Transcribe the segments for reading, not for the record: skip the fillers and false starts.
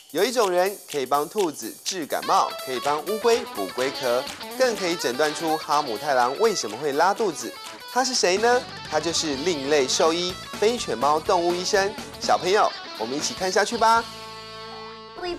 有一种人可以帮兔子治感冒，可以帮乌龟补龟壳，更可以诊断出哈姆太郎为什么会拉肚子。他是谁呢？他就是另类兽医非犬猫动物医生。小朋友，我们一起看下去吧。 喂，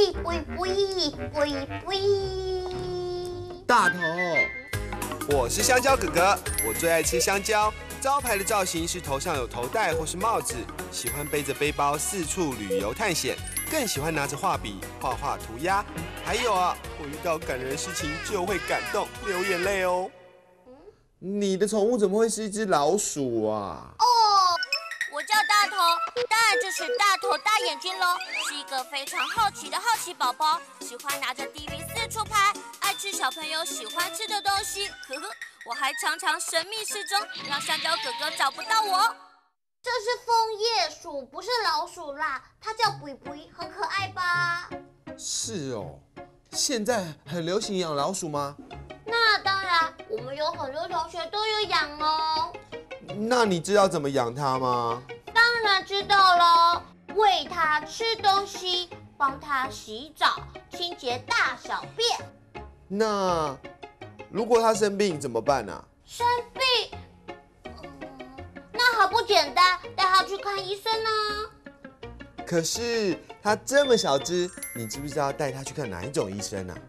大头，我是香蕉哥哥，我最爱吃香蕉。招牌的造型是头上有头带或是帽子，喜欢背着背包四处旅游探险，更喜欢拿着画笔画画涂鸦。还有啊，我遇到感人的事情就会感动流眼泪哦。你的宠物怎么会是一只老鼠啊？ 我叫大头，当然就是大头大眼睛喽，是一个非常好奇的好奇宝宝，喜欢拿着 DV 四处拍，爱吃小朋友喜欢吃的东西。呵呵，我还常常神秘失踪，让香蕉哥哥找不到我。这是枫叶鼠，不是老鼠啦，它叫布布，很可爱吧？ 是哦，现在很流行养老鼠吗？ 那当然，我们有很多同学都有养哦。 那你知道怎么养它吗？ 当然知道了，喂它吃东西，帮它洗澡，清洁大小便。 那如果它生病怎么办啊？ 生病，那还不简单，带它去看医生呢。 可是它这么小只，你知不知道带它去看哪一种医生啊？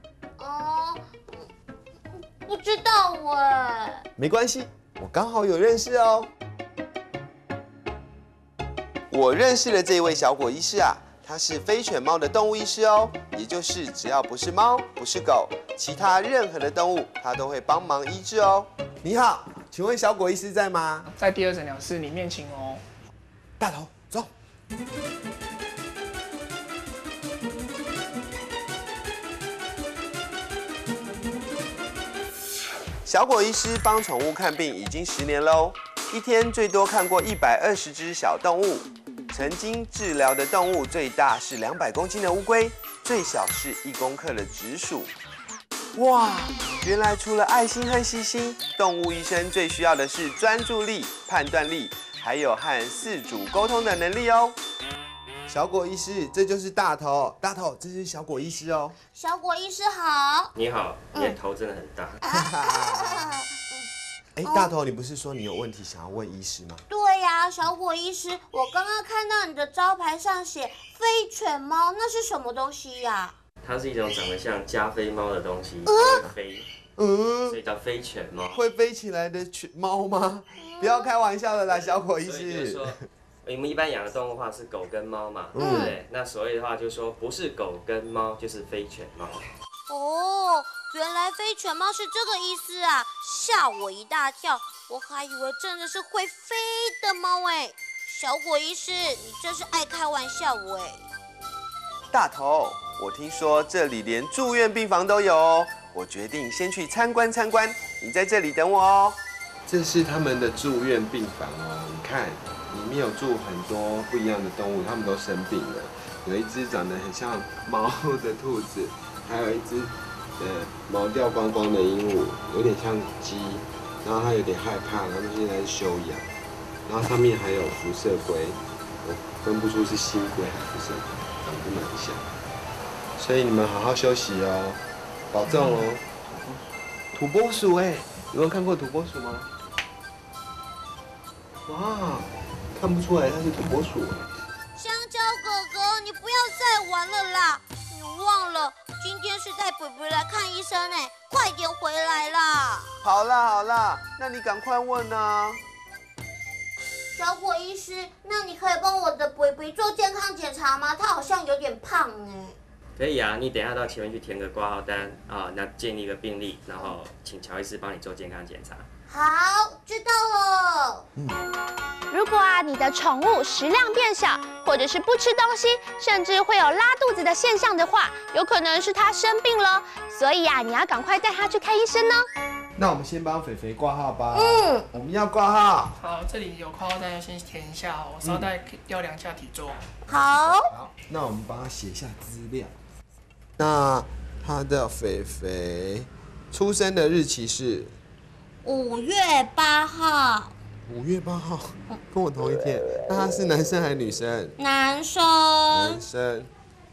不知道哎。 没关系，我刚好有认识哦。我认识了这位小果医师啊，他是非犬猫的动物医师哦，也就是只要不是猫，不是狗，其他任何的动物，他都会帮忙医治哦。你好，请问小果医师在吗？ 在第二诊疗室里面请哦。 大头，走。小果医师帮宠物看病已经10年喽，一天最多看过120只小动物。曾经治疗的动物最大是200公斤的乌龟，最小是1公克的直属。哇，原来除了爱心和细心，动物医生最需要的是专注力、判断力，还有和饲主沟通的能力哦。小果医师，这就是大头，大头，这是小果医师哦。 小果医师好。 你好，你的头真的很大。 哎，大头，你不是说你有问题想要问医师吗？ 对呀，小果医师，我刚刚看到你的招牌上写非犬猫，那是什么东西呀？ 它是一种长得像加菲猫的东西，会飞，所以叫非犬猫。 会飞起来的猫吗？不要开玩笑的啦，小果医所以就是师。 说，我们一般养的动物的话是狗跟猫嘛，对不对？那所谓的话就是说，不是狗跟猫就是非犬猫。 哦，原来非犬猫是这个意思啊，吓我一大跳，我还以为真的是会飞的猫哎。小果医师，你真是爱开玩笑哎。 大头，我听说这里连住院病房都有哦，我决定先去参观参观，你在这里等我哦。这是他们的住院病房哦，你看，里面有住很多不一样的动物，它们都生病了。有一只长得很像猫的兔子，还有一只毛掉光光的鹦鹉，有点像鸡，然后它有点害怕，然后现在是休养。然后上面还有辐射龟，我分不出是新龟还是辐射龟，长得蛮像。所以你们好好休息哦，保重哦。土拨鼠哎，有没有看过土拨鼠吗？哇，看不出来它是土拨鼠。 香蕉哥哥，你不要再玩了啦！你忘了今天是带贝贝来看医生哎，快点回来啦！ 好啦好啦，那你赶快问啊。 小果医师，那你可以帮我的贝贝做健康检查吗？他好像有点胖哎。 可以啊，你等一下到前面去填个挂号单啊，那建立一个病历，然后请乔医师帮你做健康检查。 好，知道了。 如果你的宠物食量变小，或者是不吃东西，甚至会有拉肚子的现象的话，有可能是它生病了。所以你要赶快带它去看医生哦。 那我们先帮肥肥挂号吧。我们要挂号。 好，这里有挂号单要先填一下哦，我稍待要量下体重。 好。 好，那我们帮他写下资料。那他的肥肥出生的日期是 5月8号。 5月8号，跟我同一天。那他是男生还是女生？ 男生。 男生。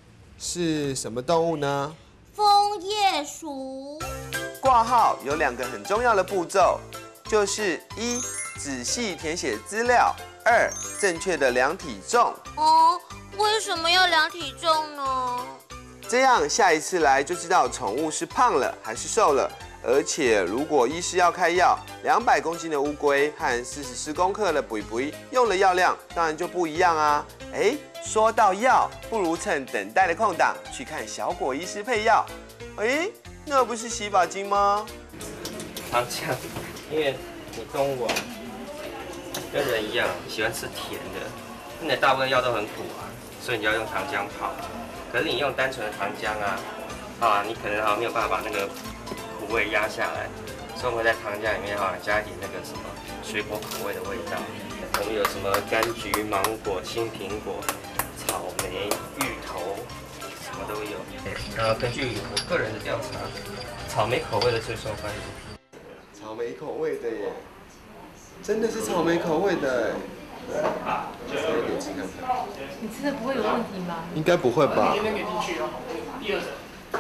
是什么动物呢？ 枫叶鼠。 挂号有2个很重要的步骤，就是1仔细填写资料，2正确的量体重。 哦，为什么要量体重呢？ 这样下一次来就知道宠物是胖了还是瘦了。而且如果医师要开药，200公斤的乌龟和44公克的肥肥用的药量当然就不一样啊。说到药，不如趁等待的空档去看小果医师配药。那不是洗发精吗？ 糖浆，因为你动物啊，跟人一样喜欢吃甜的，你的大部分药都很苦啊，所以你要用糖浆泡。可是你用单纯的糖浆啊，你可能没有办法把那个苦味压下来，所以我们在糖浆里面加一点那个什么水果口味的味道。我们有什么柑橘、芒果、青苹果、草莓、芋头，什么都有。然后根据我个人的调查，草莓口味的最受欢迎。 草莓口味的耶，真的是草莓口味的耶。吃一点吃看看。 你吃的不会有问题吧？ 应该不会吧？ 那边给进去哦。第2层。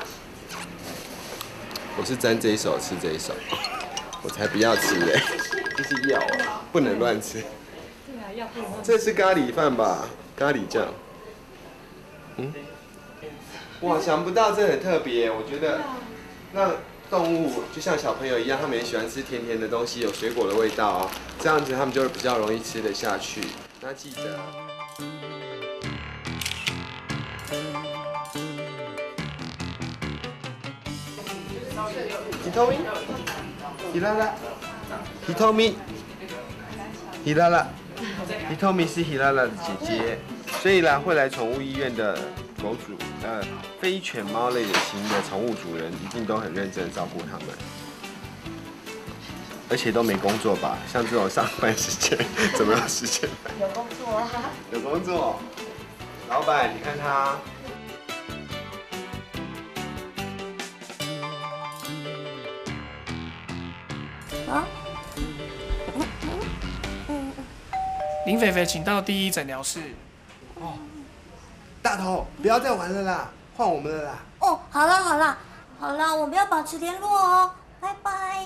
我是沾这一手吃这一手，我才不要吃嘞，这是药啊，不能乱吃。 对啊，药不能乱吃。 这是咖喱饭吧？咖喱酱。哇，想不到这很特别，我觉得让动物就像小朋友一样，他们也喜欢吃甜甜的东西，有水果的味道哦，这样子他们就比较容易吃得下去。那记得。Hitomi， Hitomi 是 Hilala 的姐姐，所以啦会来宠物医院的狗主，非犬猫类型的宠物主人一定都很认真照顾它们，而且都没工作吧？像这种上班时间怎么有时间？ 有工作啊。 有工作。老板，你看他。 林肥肥，请到第1诊疗室。 大头，不要再玩了啦，换我们了啦。 哦，好了，我们要保持联络哦，拜拜。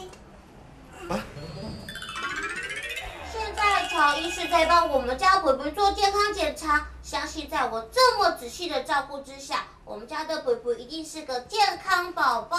现在乔医师在帮我们家北北做健康检查，相信在我这么仔细的照顾之下，我们家的北北一定是个健康宝宝。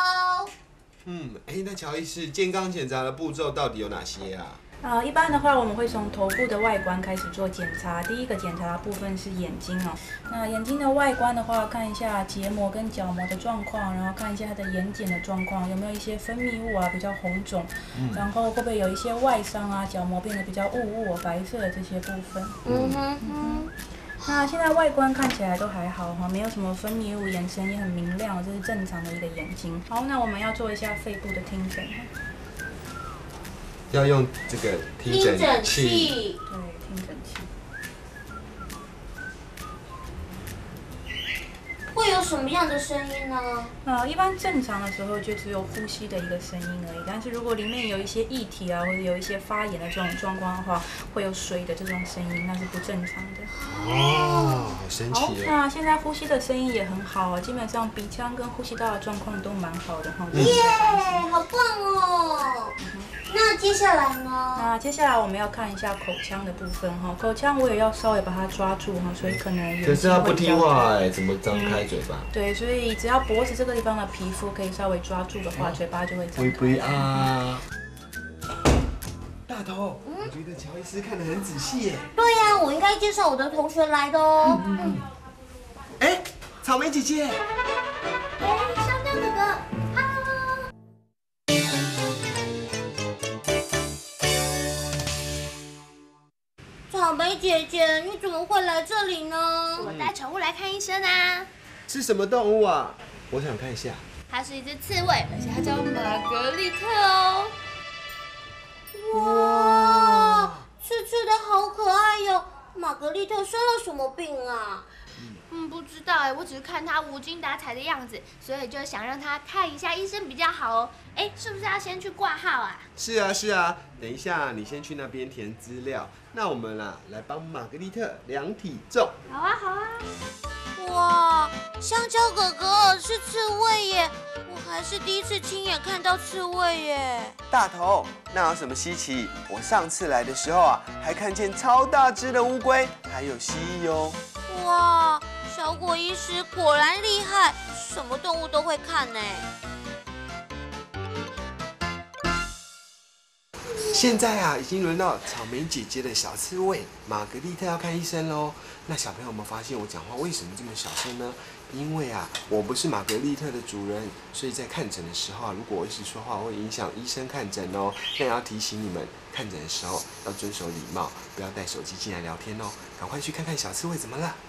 那乔医师，健康检查的步骤到底有哪些啊？ 一般的话，我们会从头部的外观开始做检查。第一个检查的部分是眼睛哦。那眼睛的外观的话，看一下结膜跟角膜的状况，然后看一下它的眼睑的状况，有没有一些分泌物比较红肿，然后会不会有一些外伤角膜变得比较雾白色的这些部分。那现在外观看起来都还好没有什么分泌物，眼神也很明亮，这是正常的一个眼睛。好，那我们要做一下肺部的听诊。 要用这个听诊器。 对，听诊器。 会有什么样的声音呢？ 一般正常的时候就只有呼吸的一个声音而已。但是如果里面有一些液体或者有一些发炎的这种状况的话，会有水的这种声音，那是不正常的。 好神奇哦！ 那现在呼吸的声音也很好基本上鼻腔跟呼吸道的状况都蛮好的耶，好棒哦！那接下来呢？ 那接下来我们要看一下口腔的部分口腔我也要稍微把它抓住所以可能可是他不听话怎么张开嘴巴？ 对，所以只要脖子这个地方的皮肤可以稍微抓住的话，嘴巴就会张开。 大头，我觉得乔医师看得很仔细耶。 对呀，我应该介绍我的同学来的哦。 草莓姐姐。 香蕉哥哥。草莓姐姐，你怎么会来这里呢？ 我带宠物来看医生啊。 是什么动物啊？我想看一下。 它是一只刺猬，而且它叫玛格丽特哦。 哇，刺刺的好可爱哟！玛格丽特生了什么病啊？ 不知道我只是看它无精打采的样子，所以就想让它看一下医生比较好哦。是不是要先去挂号啊？ 是啊，等一下你先去那边填资料，那我们来帮玛格丽特量体重。 好啊。 哇， 香蕉哥哥是刺猬耶！我还是第一次亲眼看到刺猬耶。 大头，那有什么稀奇？我上次来的时候啊，还看见超大只的乌龟，还有蜥蜴哦。 哇，小果医师果然厉害，什么动物都会看呢。 现在啊，已经轮到草莓姐姐的小刺猬玛格丽特要看医生喽。那小朋友有没有发现我讲话为什么这么小声呢？因为啊，我不是玛格丽特的主人，所以在看诊的时候啊，如果我一直说话，会影响医生看诊哦。那也要提醒你们，看诊的时候要遵守礼貌，不要带手机进来聊天哦。赶快去看看小刺猬怎么了。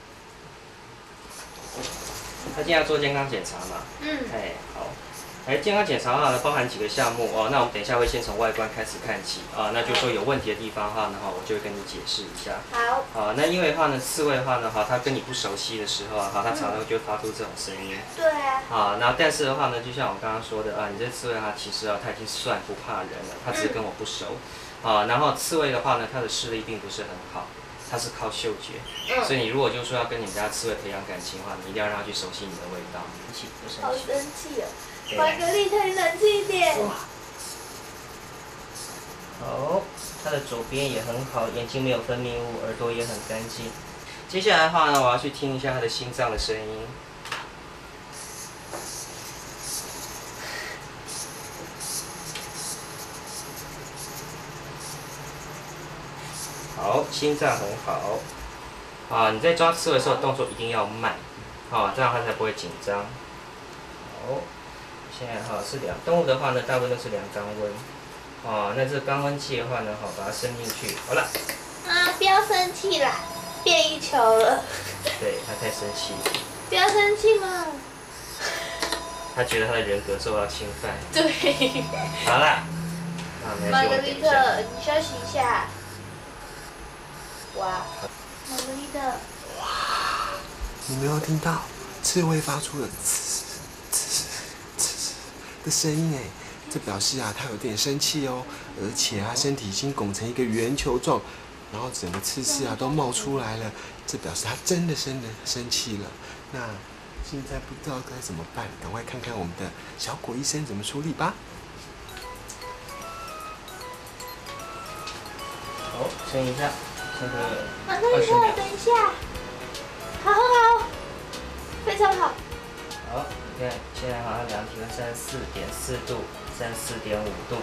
他今天要做健康检查嘛？好。健康检查的话呢，包含几个项目哦。那我们等一下会先从外观开始看起啊。那就说有问题的地方的话呢，我就会跟你解释一下。好。那因为的话呢，刺猬的话呢，它跟你不熟悉的时候啊，它常常就会发出这种声音。 对啊。 那但是的话呢，就像我刚刚说的啊，你这刺猬它其实它已经算不怕人了，它只是跟我不熟。然后刺猬的话呢，它的视力并不是很好。它是靠嗅觉，所以你如果就说要跟你们家刺猬培养感情的话，你一定要让它去熟悉你的味道，一起不生气。 好生气哦！玛格丽特，你冷静一点。 好，它的左边也很好，眼睛没有分泌物，耳朵也很干净。接下来的话呢，我要去听一下它的心脏的声音。好，心脏很好。你在抓刺猬的时候动作一定要慢，这样它才不会紧张。好，现在是动物的话呢，大部分都是量肛温。那这个肛温器的话呢，把它伸进去，好了。 不要生气啦，变一球了。 对，它太生气。 不要生气嘛。 他觉得他的人格受到侵犯。 对。 好啦， 玛格丽特，你休息一下。哇，玛格丽特。 哇，你没有听到刺猬发出了呲呲呲的声音哎，这表示啊，它有点生气哦，而且它身体已经拱成一个圆球状，然后整个刺刺啊都冒出来了，这表示它真的生气了。那现在不知道该怎么办，赶快看看我们的小果医生怎么处理吧。 好，撑一下。 玛格丽特，等一下，好，非常好。 好，你看，现在好像量体温34.4度，34.5度。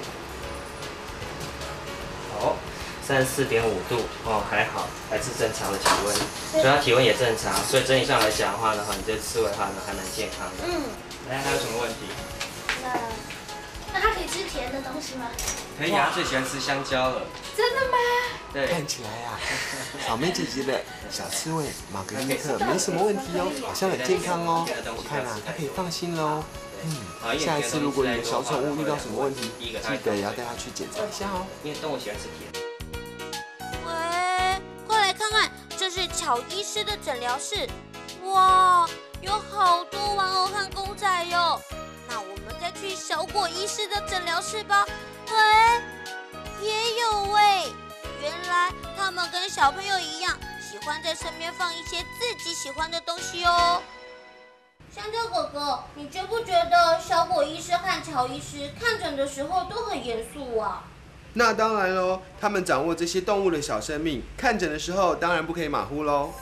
好，34.5度还好，还是正常的体温，所以它体温也正常，所以整体上来讲的话呢，你这刺猬的话呢还蛮健康的。还有什么问题？ 那它可以吃甜的东西吗？ 可以啊，最喜欢吃香蕉了。 真的吗？ 对。 看起来啊，草莓姐姐的小刺猬玛格丽特没什么问题哦，好像很健康哦。我看啊，它可以放心喽。下一次如果你的小宠物遇到什么问题，记得也要带它去检查一下哦。 因为动物喜欢吃甜。 喂，快来看看，这是乔医师的诊疗室。哇，有好多玩偶和公仔哟。那我们再去小果医师的诊疗室吧。喂，也有喂，原来他们跟小朋友一样，喜欢在身边放一些自己喜欢的东西哦。香蕉哥哥，你觉不觉得小果医师和乔医师看诊的时候都很严肃啊？ 那当然喽，他们掌握这些动物的小生命，看诊的时候当然不可以马虎喽。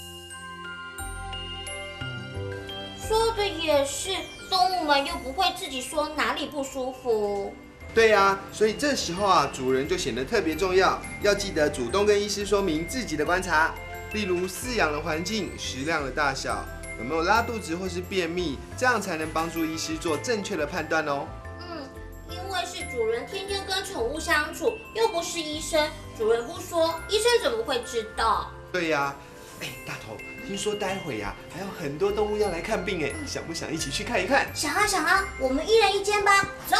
说的也是，动物们又不会自己说哪里不舒服。 对呀，所以这时候啊，主人就显得特别重要，要记得主动跟医师说明自己的观察，例如饲养的环境、食量的大小，有没有拉肚子或是便秘，这样才能帮助医师做正确的判断哦。 因为是主人天天跟宠物相处，又不是医生，主人不说，医生怎么会知道？ 对呀，大头，听说待会呀还有很多动物要来看病哎，想不想一起去看一看？ 想啊，我们一人一间吧，走。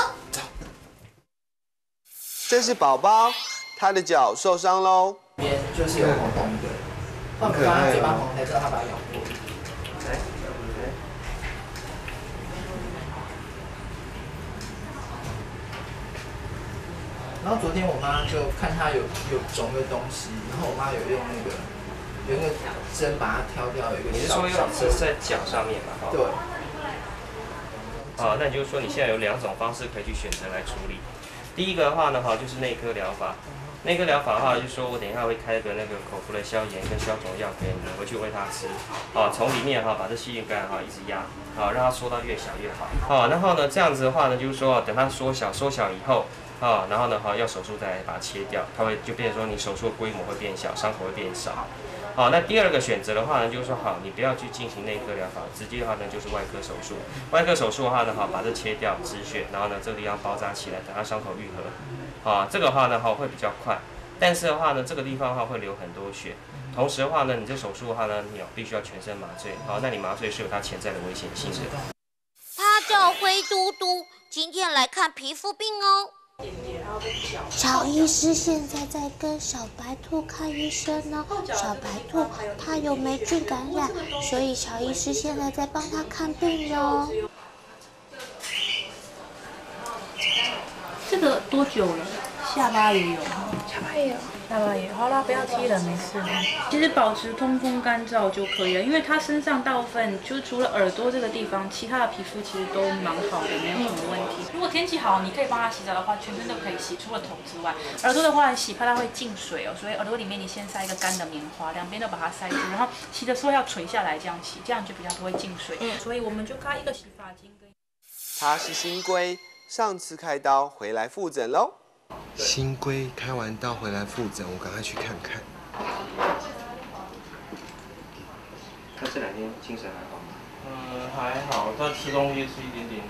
这是宝宝，他的脚受伤喽。 边就是有红红的，他们刚刚嘴巴红才知道他把它咬过。然后昨天我妈就看他有肿个东西，然后我妈有用那个有一个针把它挑掉，有一个你是说是在脚上面嘛？哈。 对。 好，那就是说你现在有2种方式可以去选择来处理。第一个的话呢，哈，就是内科疗法。内科疗法的话，就是说我等一下会开个那个口服的消炎跟消肿药给你，回去喂它吃。啊，从里面哈把这细菌感染哈一直压，啊，让它缩到越小越好。啊，然后呢这样子的话呢，就是说等它缩小以后。啊，然后呢，要手术再来把它切掉，它会就变成说你手术的规模会变小，伤口会变少。好，那第二个选择的话呢，就是说好，你不要去进行内科疗法，直接的话呢就是外科手术。外科手术的话呢，把这切掉止血，然后呢这个地方包扎起来，等它伤口愈合。啊，这个话呢会比较快，但是的话呢这个地方的话会流很多血。同时的话呢，你这手术的话呢，你必须要全身麻醉。好，那你麻醉是有它潜在的危险性的。 他叫灰嘟嘟，今天来看皮肤病哦。 小医师现在在跟小白兔看医生呢。小白兔它有霉菌感染，所以小医师现在在帮它看病哟。 这个多久了？下巴也有，下巴也有。好啦，不要踢了，没事。其实保持通风干燥就可以了，因为它身上大部分就是除了耳朵这个地方，其他的皮肤其实都蛮好的，没有什么问题。如果天气好，你可以帮它洗澡的话，全身都可以洗，除了头之外。耳朵的话洗怕它会进水哦，所以耳朵里面你先塞一个干的棉花，两边都把它塞住，然后洗的时候要垂下来这样洗，这样就比较不会进水。所以我们就开一个洗发精跟。 他是新龟，上次开刀回来复诊喽。新龟开完刀回来复诊，我赶快去看看。 他这2天精神还好吗？ 还好，他吃东西吃一点点。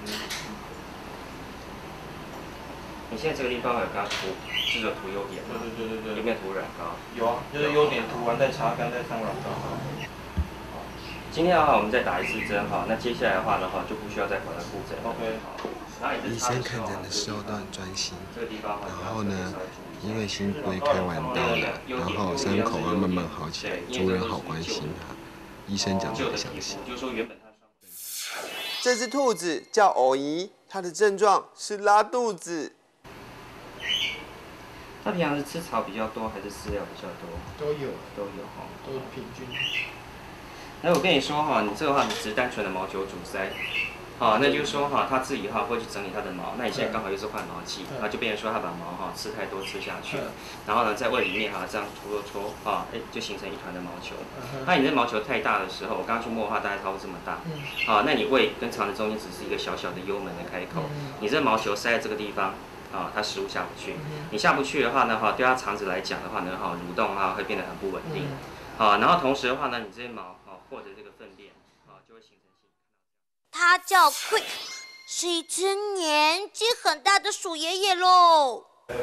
你现在这个地方有给他涂，是有涂优点吗？对。有没有涂软膏？ 有啊，就是优点涂完再擦干再上软膏。 今天的话我们再打1次针哈，那接下来的话呢就不需要再回来复诊。 OK。 医生看诊的时候都很专心，然后呢，因为新龟开完刀了，然后伤口会慢慢好起来，主人好关心它，医生讲得很详细。这只兔子叫偶姨，它的症状是拉肚子。 它平常是吃草比较多，还是饲料比较多？ 都有哈， 都平均。 那我跟你说哈，你这个话你只是单纯的毛球阻塞。好，那就是说哈，它自己哈会去整理它的毛。那你现在刚好又是换毛季，那就变成说它把毛哈吃太多吃下去了，然后呢在胃里面哈这样搓就形成一团的毛球。那你这毛球太大的时候，我刚刚去摸的话大概差不多这么大。好，那你胃跟肠子中间只是一个小小的幽门的开口，你这毛球塞在这个地方。它食物下不去，你下不去的话呢，对它肠子来讲的话呢，蠕动会变得很不稳定。然后同时的话呢，你这些毛或者这个粪便就会形成。 它叫 Quick， 是一只年纪很大的鼠爷爷喽。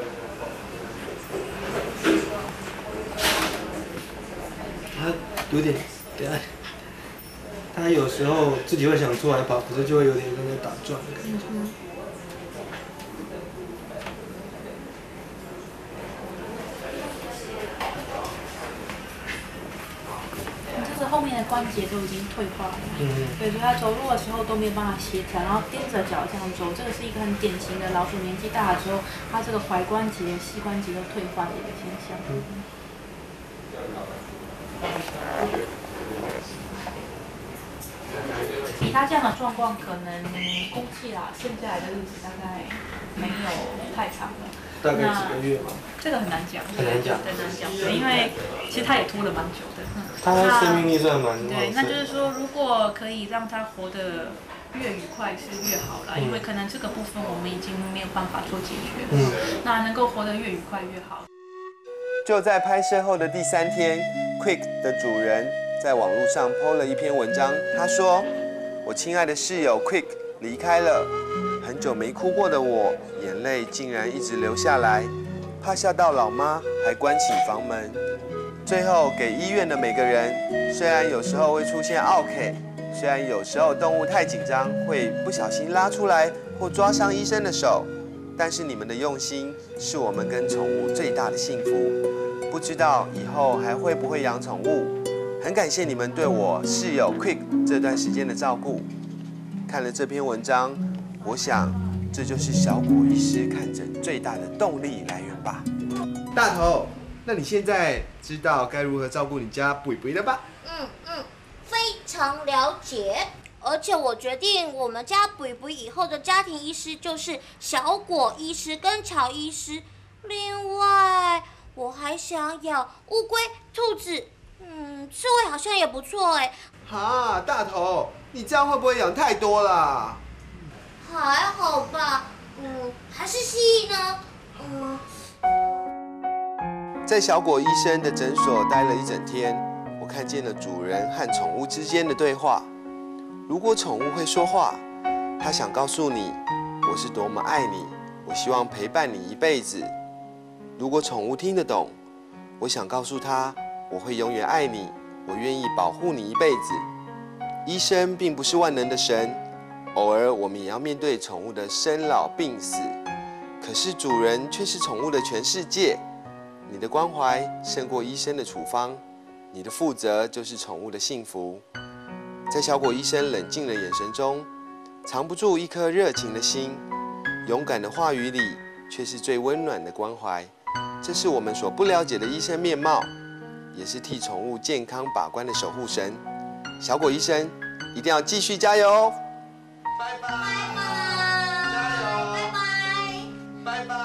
它有点，它有时候自己会想出来跑，可是就会有点跟在打转的感觉。 后面的关节都已经退化了，对，所以他走路的时候都没有办法协调，然后踮着脚这样走，这个是一个很典型的老鼠年纪大了之后，它这个踝关节、膝关节都退化的一个现象。以他这样的状况，可能估计啦，剩下来的日子大概没有太长了。 大概几个月吧？ 这个很难讲， 很难讲， 对，因为其实他也拖了蛮久的。 他生命力算蛮对，那就是说，如果可以让他活得越愉快是越好啦，因为可能这个部分我们已经没有办法做解决了。那能够活得越愉快越好。 就在拍摄后的第3天 ，Quick 的主人在网络上 PO 了一篇文章，他说：“我亲爱的室友 Quick 离开了，很久没哭过的我，眼泪竟然一直流下来，怕吓到老妈，还关起房门。最后给医院的每个人，虽然有时候会出现OK，虽然有时候动物太紧张会不小心拉出来或抓伤医生的手，但是你们的用心是我们跟宠物最大的幸福。不知道以后还会不会养宠物，很感谢你们对我室友 Quick 这段时间的照顾。看了这篇文章，我想这就是小果医师看诊最大的动力来源吧。大头， 那你现在知道该如何照顾你家贝贝了吧？ 非常了解。而且我决定，我们家贝贝以后的家庭医师就是小果医师跟乔医师。另外，我还想养乌龟、兔子，刺猬好像也不错哎。 哈，大头，你这样会不会养太多啦？ 还好吧，还是蜥蜴呢？ 在小果医生的诊所待了一整天，我看见了主人和宠物之间的对话。如果宠物会说话，它想告诉你，我是多么爱你，我希望陪伴你一辈子。如果宠物听得懂，我想告诉它，我会永远爱你，我愿意保护你一辈子。医生并不是万能的神，偶尔我们也要面对宠物的生老病死。可是主人却是宠物的全世界。你的关怀胜过医生的处方，你的负责就是宠物的幸福。在小果医生冷静的眼神中，藏不住一颗热情的心，勇敢的话语里却是最温暖的关怀。这是我们所不了解的医生面貌，也是替宠物健康把关的守护神。小果医生一定要继续加油哦！拜拜！加油！拜拜！拜拜！